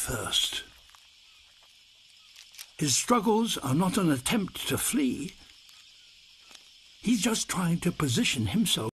first. His struggles are not an attempt to flee. He's just trying to position himself